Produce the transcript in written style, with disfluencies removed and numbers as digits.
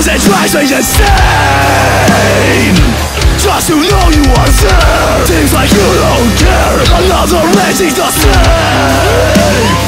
Cause it drives me insane. Just to know you are there. Seems like you don't care. Another rating the same.